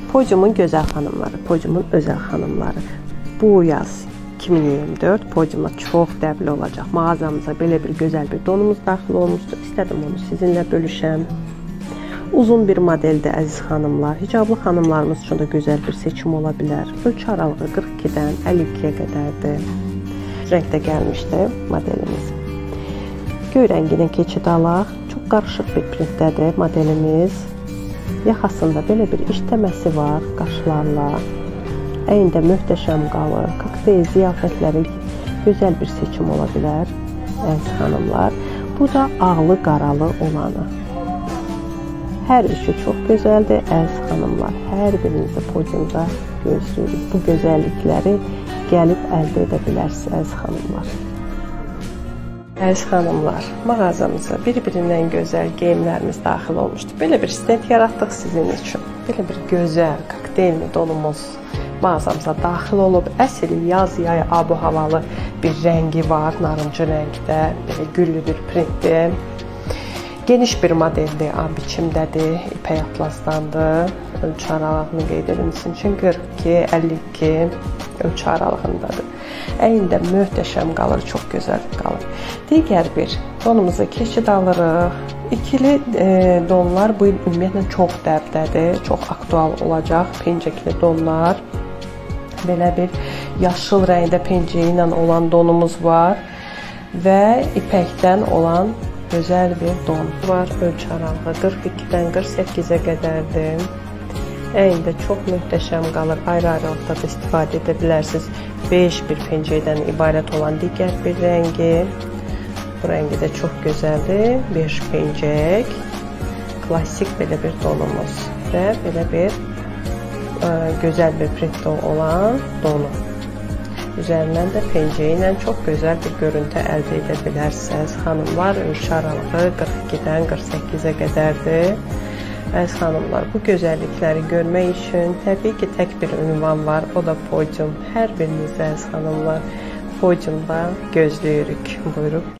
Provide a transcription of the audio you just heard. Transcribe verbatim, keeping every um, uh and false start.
Podiumun gözəl xanımları, Podiumun özəl xanımları. Bu yaz iki min iyirmi dörd Podium'a çox dəbli olacaq. Mağazamıza belə bir gözəl bir donumuz daxil olmuşdur. İstədim onu sizinlə bölüşəm. Uzun bir modeldir əziz xanımlar. Hicablı xanımlarımız üçün də gözəl bir seçim ola bilər. Ölçü aralığı qırx ikidən əlli ikiyə qədərdir. Rəngdə gəlmişdi modelimiz. Göy rənginə keçid alaq. Çox qarışıq bir printdədir modelimiz. Yaxasında belə bir işləməsi var qaşlarla. Əyində möhtəşəm qalır. Kokteyl ziyafətləri gözəl bir seçim ola bilər əziz xanımlar. Bu da ağlı qaralı olanı. Hər üçü çox gözəldir əziz xanımlar. Hər birinizdə Podiumda gözləyirik. Bu gözəllikləri gəlib əldə edə bilərsiniz əziz xanımlar. Əziz xanımlar, mağazamıza bir-birindən gözəl geyimlərimiz daxil olmuşdur. Belə bir stend yaratdıq sizin üçün. Belə bir gözəl kokteylli donumuz mağazamıza daxil olub. Əsl yaz yay abu-havalı bir rəngi var, narıncı rəngdə, belə güllü bir printdir. Geniş bir modeldir, A biçimdədir, ipək atlasdandır. Ölçü aralığını qeyd edilmişsin üçün qırx iki əlli iki ölçü aralığındadır. Əyində möhtəşəm qalır, çox gözəl qalır. Digər bir donumuza keçid alırıq. İkili e, donlar bu il ümumiyyətlə çox dəbdədir, çox aktual olacaq pencəkli donlar. Belə bir yaşıl rəngdə pencəyi ilə olan donumuz var və ipəkdən olan gözəl bir don var. Ölçü aralığı qırx ikidən qırx səkkizə qədərdir. Əyində çox möhtəşəm qalır. Ayrı-ayrılıqda da istifadə edə bilərsiniz. beş bir pencəkdən ibarət olan digər bir rəngi. Bu rəngi də çox gözəldir. beş pencək. Klassik belə bir donumuz və belə bir ə, gözəl bir printdə olan donu. Üzərindən də pencəyi ilə çox gözəl bir görüntü əldə edə bilərsiniz. Xanımlar, ölçü aralığı qırx ikidən qırx səkkizə qədərdir. Əziz xanımlar, bu gözəllikləri görmək üçün təbii ki, tək bir ünvan var, o da Podium. Hər biriniz əziz xanımlar Podiumda gözləyirik. Buyurub.